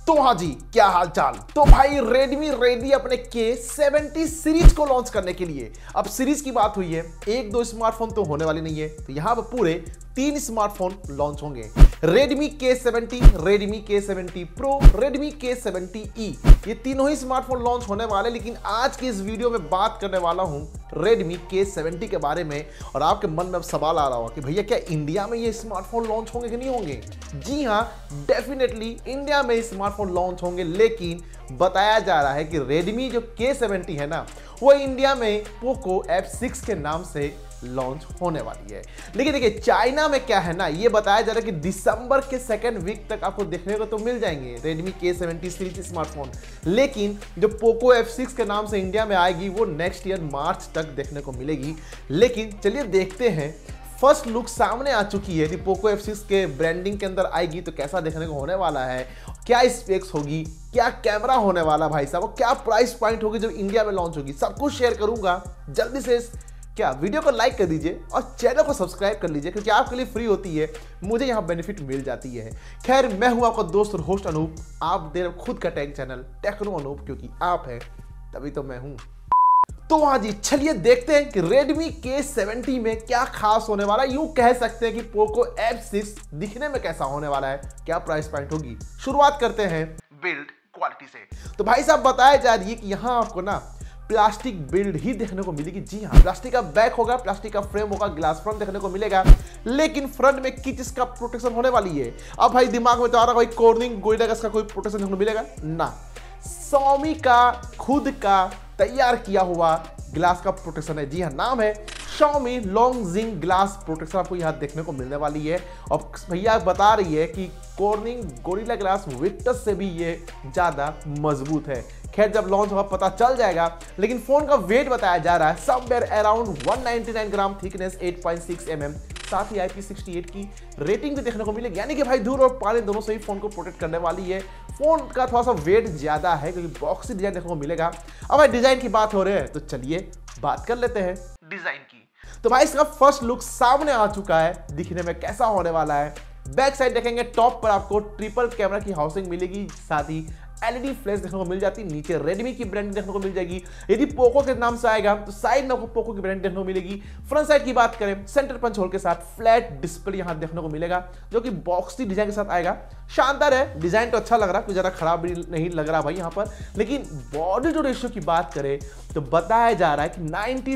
तो हाँ जी, क्या हाल चाल। तो भाई रेडमी रेडी अपने K70 सीरीज को लॉन्च करने के लिए। अब सीरीज की बात हुई है, एक दो स्मार्टफोन तो होने वाली नहीं है, तो यहां पर पूरे 3 स्मार्टफोन लॉन्च होंगे। Redmi K70, Redmi K70 pro, Redmi K70e, ये तीनों ही स्मार्टफोन लॉन्च होने वाले। लेकिन आज की इस वीडियो में बात करने वाला हूं रेडमी K70 के बारे में। और आपके मन में अब सवाल आ रहा होगा कि भैया क्या इंडिया में ये स्मार्टफोन लॉन्च होंगे कि नहीं होंगे? जी हाँ, डेफिनेटली इंडिया में स्मार्टफोन लॉन्च होंगे। लेकिन बताया जा रहा है कि रेडमी जो K70 है ना, वो इंडिया में पोको F6 के नाम से लॉन्च होने वाली है। लेकिन देखिए चाइना में क्या है ना, ये बताया जा रहा है कि दिसंबर के सेकेंड वीक तक आपको देखने को तो मिल जाएंगे रेडमी K70 सीरीज स्मार्टफोन। लेकिन जो पोको F6 के नाम से इंडिया में आएगी वो नेक्स्ट ईयर मार्च तक देखने को मिलेगी। लेकिन चलिए देखते हैं, फर्स्ट लुक सामने आ चुकी है कि पोको F6 के ब्रांडिंग के अंदर आएगी तो कैसा देखने को होने वाला है, क्या स्पेक्स होगी, क्या कैमरा होने वाला भाई साहब, और क्या प्राइस पॉइंट होगी जो इंडिया में लॉन्च होगी, सब कुछ शेयर करूंगा। जल्दी से क्या वीडियो को लाइक कर दीजिए और चैनल को सब्सक्राइब कर लीजिए, क्योंकि आपके लिए फ्री होती है, मुझे यहाँ बेनिफिट मिल जाती है। खैर, मैं हूँ आपका दोस्त और होस्ट अनूप। आप दे रहे खुद का टैग चैनल टेक्नो अनूप, क्योंकि आप हैं तभी तो मैं हूँ। तो हाँ जी, चलिए देखते हैं कि रेडमी K70 में क्या खास होने वाला है। यूं कह सकते हैं कि पोको F6 दिखने में कैसा होने वाला है, क्या प्राइस पॉइंट होगी। शुरुआत करते हैं बिल्ड क्वालिटी से। तो भाई साहब बताया जा रही है कि यहाँ आपको ना प्लास्टिक बिल्ड ही देखने को मिलेगी। जी हाँ, प्लास्टिक का बैक होगा, प्लास्टिक का फ्रेम होगा, ग्लास फ्रंट देखने को मिलेगा। लेकिन फ्रंट में किस चीज का प्रोटेक्शन होने वाली है? अब भाई दिमाग में तो आ रहा है भाई कॉर्निंग गोरिल्ला ग्लास का कोई प्रोटेक्शन देखने को मिलेगा ना। Xiaomi का खुद का तैयार किया हुआ ग्लास का प्रोटेक्शन है। जी हाँ, नाम है Xiaomi लॉन्गजिंग ग्लास प्रोटेक्शन, आपको यहाँ देखने को मिलने वाली है। और भैया बता रही है कि कॉर्निंग गोरिल्ला ग्लास विक्टस से भी ये ज्यादा मजबूत है। खैर, जब लॉन्च होगा पता चल जाएगा। लेकिन फोन का वेट बताया जा रहा है somewhere around 199 gram, thickness 8.6 mm, साथ ही IP68 की रेटिंग भी देखने को मिलेगी। यानी कि भाई धूल और पानी दोनों से ही फोन को प्रोटेक्ट करने वाली है। फोन का थोड़ा सा वेट ज्यादा है क्योंकि बॉक्सी डिजाइन देखने को मिलेगा। अब भाई डिजाइन की बात हो रही है तो चलिए बात कर लेते हैं डिजाइन की। तो भाई इसका फर्स्ट लुक सामने आ चुका है, दिखने में कैसा होने वाला है। बैक साइड देखेंगे, टॉप पर आपको ट्रिपल कैमरा की हाउसिंग मिलेगी, साथ ही LED फ्लैश देखने को मिल जाती है। नीचे रेडमी की ब्रांड देखने को मिल जाएगी। यदि पोको के नाम से आएगा तो साइड में आपको पोको की ब्रांड देखने को मिलेगी। फ्रंट साइड की बात करें, सेंटर पंच होल के साथ फ्लैट डिस्प्ले यहां देखने को मिलेगा, जो कि बॉक्सी डिजाइन के साथ आएगा। शानदार है, डिजाइन तो अच्छा लग रहा है, कोई ज्यादा खराब भी नहीं लग रहा भाई यहाँ पर। लेकिन बॉडी टू रेशियो की बात करें तो बताया जा रहा है कि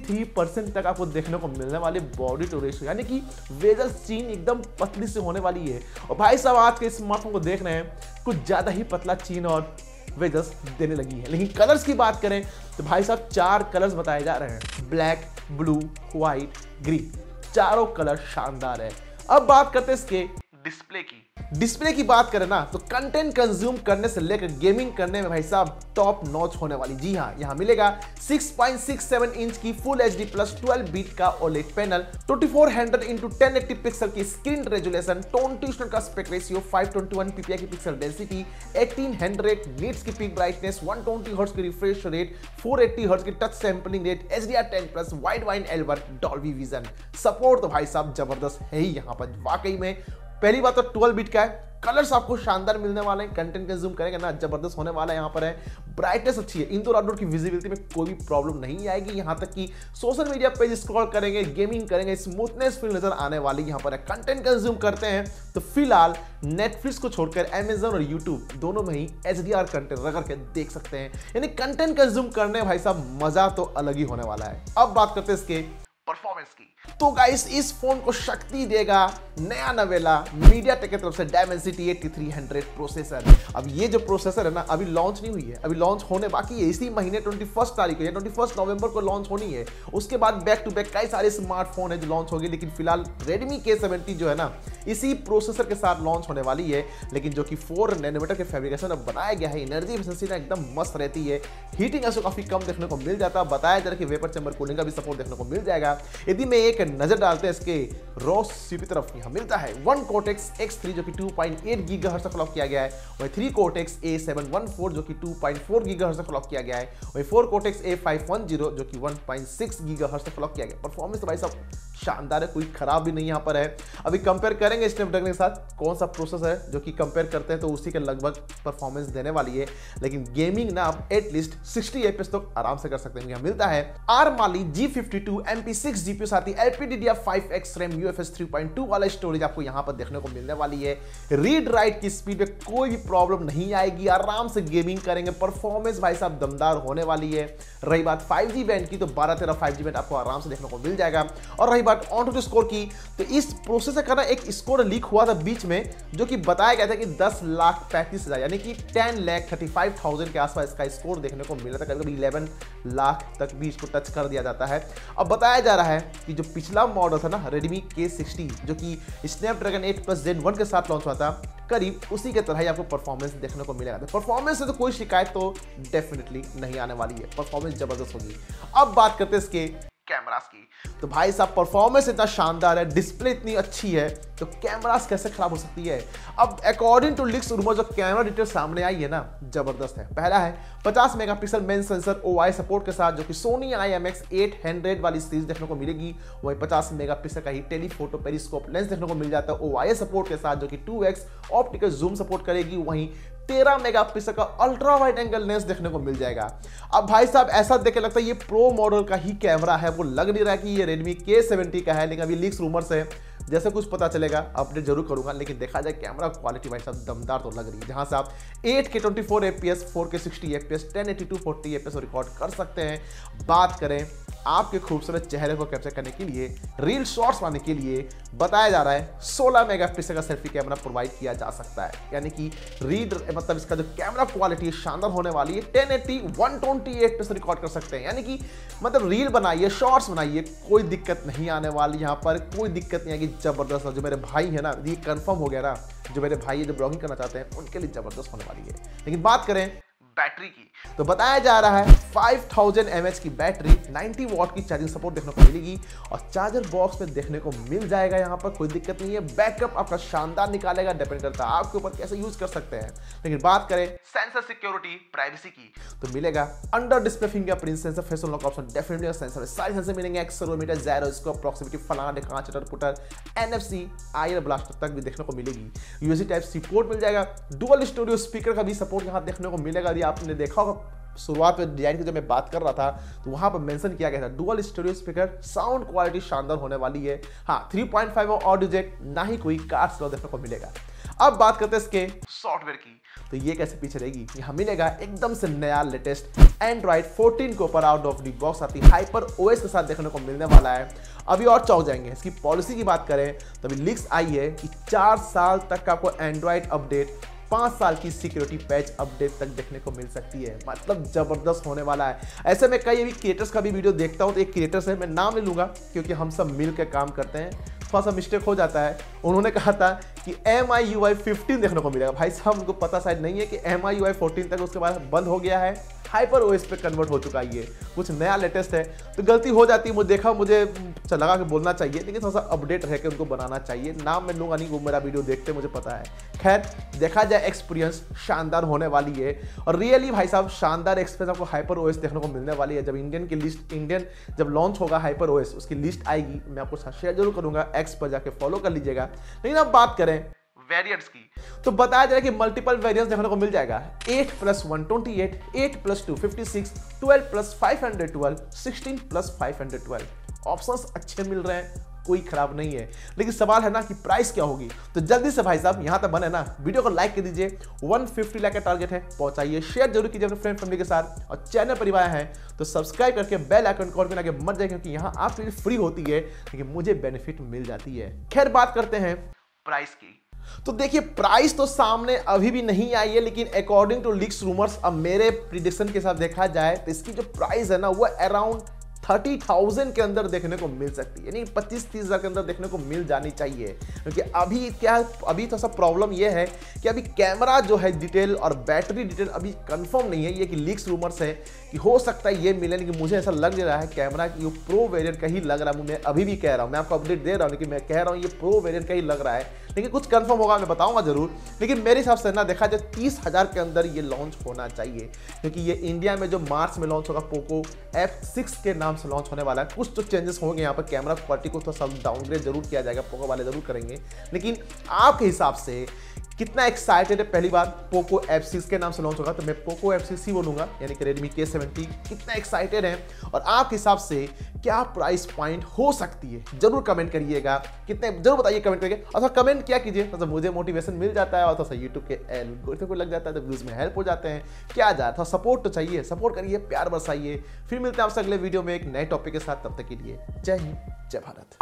93% तक आपको देखने को मिलने वाली बॉडी टू रेशियो, यानी कि वेजल चीन एकदम पतली से होने वाली है। और भाई साहब आज के स्मार्टफोन को देख रहे हैं, कुछ ज्यादा ही पतला चीन और वेजल्स देने लगी है। लेकिन कलर्स की बात करें तो भाई साहब 4 कलर्स बताए जा रहे हैं, ब्लैक, ब्लू, व्हाइट, ग्रीन, चारों कलर शानदार है। अब बात करते हैं इसके डिस्प्ले की बात करें ना, तो कंटेंट कंज्यूम करने से लेकर गेमिंग करने में भाई साहब टॉप नॉच होने वाली। जी हाँ, यहाँ मिलेगा 6.67 इंच की फुल HD प्लस 12 बीट का OLED पैनल, 2400 x 1080 पिक्सल की स्क्रीन रेजोल्यूशन, 20 का एस्पेक्ट रेशियो, 521 ppi की पिक्सल डेंसिटी, 1800 निट्स की पीक ब्राइटनेस, 120 हर्ट्ज की रिफ्रेश रेट, 480 हर्ट्ज की touch sampling rate, HDR10 plus, Widevine L1 Dolby vision support. तो भाई साहब जबरदस्त है ही यहाँ पर वाकई में। पहली बात तो 12 बिट का है, कलर्स आपको शानदार मिलने वाले हैं, कंटेंट कंज्यूम करेंगे ना जबरदस्त होने वाला है। यहाँ पर है ब्राइटनेस अच्छी है, इंडोर आउटडोर की विजिबिलिटी में कोई भी प्रॉब्लम नहीं आएगी। यहाँ तक कि सोशल मीडिया पेज स्क्रॉल करेंगे, गेमिंग करेंगे, स्मूथनेस फील नजर आने वाली। यहाँ पर है कंटेंट कंज्यूम करते हैं तो फिलहाल नेटफ्लिक्स को छोड़कर Amazon और यूट्यूब दोनों में ही HDR कंटेंट रगड़ के देख सकते हैं। यानी कंटेंट कंज्यूम करने भाई साहब मजा तो अलग ही होने वाला है। अब बात करते हैं इसके परफॉर्मेंस की। तो गाइस इस फोन को शक्ति देगा नया नवेला मीडियाटेक की तरफ से Dimensity 8300 प्रोसेसर। अब ये जो प्रोसेसर है ना, अभी लॉन्च नहीं हुई है, अभी लॉन्च होने बाकी है। इसी महीने 21 तारीख को या 21 नवंबर को लॉन्च होनी है। उसके बाद बैक टू बैक कई सारे स्मार्टफोन है जो लॉन्च होंगे। लेकिन फिलहाल रेडमी K70 जो है ना, इसी प्रोसेसर के साथ लॉन्च होने वाली है। लेकिन जो कि 4 नैनोमीटर के फैब्रिकेशन अब बनाया गया है। एनर्जी एफिशिएंसी ना एकदम मस्त रहती है, हीटिंग ऐसे काफी कम देखने को मिल जाता है। बताया जा रहा है कि वेपर चैम्बर कूलिंग का भी सपोर्ट देखने को मिल जाएगा। यदि मैं एक नजर डालते हैं इसके रॉ सीपीयू तरफ, यहां मिलता है 1 Cortex X3 जो कि 2.8 गीगाहर्ट्ज से क्लॉक किया गया है, वही 3 Cortex A714 जो कि 2.4 गीगाहर्ट्ज से क्लॉक किया गया है, वही 4 Cortex A510 जो कि 1.6 गीगाहर्ट्ज से क्लॉक किया गया। परफॉर्मेंस तो भाई साहब शानदार है, कोई खराब भी नहीं यहाँ पर है। अभी कंपेयर करेंगे स्नैपड्रैगन के साथ कौन सा प्रोसेसर है जो कि कंपेयर करते हैं तो उसी के लगभग परफॉर्मेंस देने वाली है, लेकिन गेमिंग ना आप एटलीस्ट 60 FPS तक आराम से कर सकते हैं। यहाँ मिलता है ARM Mali G52 MP6 GPU, साथ ही LPDDR5X RAM UFS 3.2 वाला स्टोरेज आपको यहाँ पर देखने को मिलने वाली है। रीड राइट की स्पीड में कोई भी प्रॉब्लम नहीं आएगी, आराम से गेमिंग करेंगे। परफॉर्मेंस भाई साहब दमदार होने वाली है। रही बात 5G बैंड की तो 12-13 5G बैंड आपको आराम से देखने को मिल जाएगा। और रही बात ऑन स्कोर की तो इस प्रोसेसर का ना एक स्कोर लीक हुआ था बीच में, जो कि बताया गया था कि 10,35,000 यानी कि 10,35,000 के आसपास इसका स्कोर देखने को मिला था। कभी-कभी 11 लाख तक भी इसको टच कर दिया जाता है। अब बताया जा रहा है कि जो पिछला मॉडल था ना Redmi K60 जो कि स्नैपड्रैगन 8+ Gen 1 के साथ लॉन्च हुआ था, करीब उसी के तरह ही आपको परफॉर्मेंस देखने को मिलेगा। परफॉर्मेंस से तो कोई शिकायत तो डेफिनेटली नहीं आने वाली है, परफॉर्मेंस जबरदस्त होगी। अब बात करते हैं इसके कैमरास की, तो भाई साहब परफॉर्मेंस इतना शानदार है, डिस्प्ले इतनी अच्छी है, तो कैमरास कैसे खराब हो सकती है। अब अकॉर्डिंग टू लीक्स रूमर जो कैमरा डिटेल सामने आई है ना, जबरदस्त है। पहला है 50 megapixel main sensor OI support के साथ, जो कि Sony IMX800 वाली सीरीज देखने को मिलेगी। वही 50 मेगापिक्सल का ही टेलीफोटो पेरिस्कोप लेंस देखने को मिल जाता है OIS सपोर्ट के साथ, जो कि 2x ऑप्टिकल जूम सपोर्ट करेगी। वहीं 13 मेगापिक्सल का अल्ट्रा वाइड एंगल लेंस देखने को मिल जाएगा। अब भाई साहब ऐसा देख के लगता है ये प्रो मॉडल का ही कैमरा है, वो लग नहीं रहा कि ये Redmi K70 का है, लेकिन अभी लीक्स रूमर्स है, जैसे कुछ पता चलेगा अपडेट जरूर करूंगा। लेकिन देखा जाए कैमरा क्वालिटी भाई साहब दमदार तो लग रही है, जहां से आप 8K 24 FPS, 4K 60 FPS, 1080 40 FPS record कर सकते हैं। बात करें आपके खूबसूरत चेहरे को कैप्चर करने के लिए, रील शॉट्स बनाने के लिए बताया जा रहा है 16 मेगापिक्सल का सेल्फी कैमरा प्रोवाइड किया जा सकता है, यानी कि रीड मतलब इसका जो कैमरा क्वालिटी है शानदार होने वाली है। 1080 128 पे रिकॉर्ड कर सकते हैं, यानी कि मतलब रील बनाइए, शॉर्ट्स बनाइए, कोई दिक्कत नहीं आने वाली। यहाँ पर कोई दिक्कत नहीं आएगी, जबरदस्त। जो मेरे भाई है ना, ये कंफर्म हो गया ना, जो मेरे भाई है जो ब्लॉगिंग करना चाहते हैं उनके लिए जबरदस्त होने वाली है। लेकिन बात करें बैटरी की, तो बताया जा रहा है 5000 mAh की बैटरी, 90 वॉट की चार्जिंग सपोर्ट देखने को मिलेगी और चार्जर बॉक्स में देखने को मिल जाएगा। यहाँ पर कोई दिक्कत नहीं है, बैकअप आपका शानदार निकालेगा, डिपेंड करता है आपके ऊपर कैसे यूज कर सकते हैं। लेकिन बात करें सेंसर सिक्योरिटी प्राइवेसी की, तो मिलेगा under display fingerprint sensor, face unlock option, definitely sensor, सारे सेंसर मिलेंगे, एक्सेलेरोमीटर, जायरोस्कोप, प्रॉक्सिमिटी, फलाना ढिकाना, चटर पुटर, NFC, आईआर ब्लास्टर तक भी देखने को मिलेगी। USB Type-C पोर्ट मिल जाएगा, डुअल स्टूडियो स्पीकर का भी सपोर्ट यहाँ देखने को मिलेगा। आपने देखा होगा शुरुआत में डिजाइन की जब मैं बात कर रहा था तो वहां पर मेंशन किया गया था dual studio speaker, sound quality शानदार होने वाली है। हाँ 3.5 ऑडियो जैक, ना ही कोई कार्ड स्लॉट देखने को मिलेगा। अब बात करते हैं इसके सॉफ्टवेयर की, तो ये कैसे पीछे रहेगी। यहाँ मिलेगा एकदम से नया लेटेस्ट Android 14 के ऊपर आउट ऑफ द बॉक्स आती हाइपर OS के साथ देखने को मिलने वाला है। अभी और चौंक जाएंगे। इसकी पॉलिसी की बात करें तो अभी लीक्स आई है कि 4 साल तक का आपको एंड्रॉइड अपडेट, 5 साल की सिक्योरिटी पैच अपडेट तक देखने को मिल सकती है। मतलब जबरदस्त होने वाला है। ऐसे में कई अभी क्रिएटर्स का भी वीडियो देखता हूँ, तो एक क्रिएटर्स है, मैं नाम नहीं लूंगा क्योंकि हम सब मिल के काम करते हैं, थोड़ा सा मिस्टेक हो जाता है। उन्होंने कहा था कि MIUI 15 देखने को मिलेगा। भाई साहब उनको पता शायद नहीं है कि MIUI 14 तक उसके बाद बंद हो गया है, हाइपर OS पे कन्वर्ट हो चुका है। ये कुछ नया लेटेस्ट है, तो गलती हो जाती है। मुझे देखा, मुझे लगा के बोलना चाहिए, लेकिन थोड़ा सा अपडेट रह के उनको बनाना चाहिए। नाम मैं लूंगा नहीं, वो मेरा वीडियो देखते मुझे पता है। खैर देखा जाए एक्सपीरियंस शानदार होने वाली है और रियली भाई साहब शानदार एक्सपीरियंस आपको हाइपर OS देखने को मिलने वाली है। जब इंडियन जब लॉन्च होगा हाइपर OS, उसकी लिस्ट आएगी, मैं आपको साथ शेयर जरूर करूंगा, X पर जाके फॉलो कर लीजिएगा। लेकिन अब बात करें वेरिएंट्स की, तो बताया जाए कि मल्टीपल वेरिएंट्स देखने को मिल जाएगा। 8+1 128, 8+2 56, 12+ 512, 16+ 512। ऑप्शंस अच्छे मिल रहे हैं, कोई खराब नहीं है। लेकिन सवाल है ना कि प्राइस क्या होगी। तो जल्दी से भाई साहब यहाँ तक बने ना, वीडियो को लाइक कर दीजिए। 150 लाइक का टारगेट है, पहुंचाइए। शेयर जरूर कीजिए अपने फ्रेंड फैमिली के साथ, और चैनल पर आए हैं तो सब्सक्राइब करके बेल आइकन कॉल में आगे मत जाए, क्योंकि यहाँ आपके लिए फ्री होती है लेकिन मुझे बेनिफिट मिल जाती है। खैर बात करते हैं प्राइस की, तो देखिए प्राइस तो सामने अभी भी नहीं आई है, लेकिन अकॉर्डिंग टू लीक्स रूमर्स, अब मेरे प्रिडिक्शन के साथ देखा जाए तो इसकी जो प्राइस है ना वो अराउंड 30,000 के अंदर देखने को मिल सकती है, यानी 25-30 हज़ार के अंदर देखने को मिल जानी चाहिए। क्योंकि अभी क्या है, अभी तो सब प्रॉब्लम यह है कि अभी कैमरा जो है डिटेल और बैटरी डिटेल अभी कंफर्म नहीं है। ये कि लीक्स रूमर्स है कि हो सकता है ये मिले, लेकिन मुझे ऐसा लग रहा है कैमरा की वो प्रो वेरिएंट का ही लग रहा है। मैं अभी भी कह रहा हूँ, मैं आपको अपडेट दे रहा हूँ, लेकिन मैं कह रहा हूँ ये प्रो वेरिएंट का ही लग रहा है, लेकिन कुछ कंफर्म होगा मैं बताऊंगा जरूर। लेकिन मेरे हिसाब से ना देखा जाए 30,000 के अंदर ये लॉन्च होना चाहिए, क्योंकि ये इंडिया में जो मार्च में लॉन्च होगा पोको F6 के नाम से लॉन्च होने वाला है। कुछ तो चेंजेस होंगे यहाँ पर, कैमरा क्वालिटी को थोड़ा सा डाउनग्रेड जरूर किया जाएगा, पोको वाले जरूर करेंगे। लेकिन आपके हिसाब से कितना एक्साइटेड है? पहली बार पोको F6 के नाम से लॉन्च होगा तो मैं पोको F6 ही बोलूंगा, यानी कि Redmi K70। कितना एक्साइटेड है और आपके हिसाब से क्या प्राइस पॉइंट हो सकती है, जरूर कमेंट करिएगा। कितने जरूर बताइए कमेंट करके, और कमेंट क्या कीजिए, तो मुझे मोटिवेशन मिल जाता है और थोड़ा सा यूट्यूब के एल्गोरिथम को लग जाता है, तो व्यूज में हेल्प हो जाते हैं। क्या जा रहा, सपोर्ट तो चाहिए, सपोर्ट करिए, प्यार बरसाइए। फिर मिलते हैं आपसे अगले वीडियो में एक नए टॉपिक के साथ। तब तक के लिए जय हिंद, जय भारत।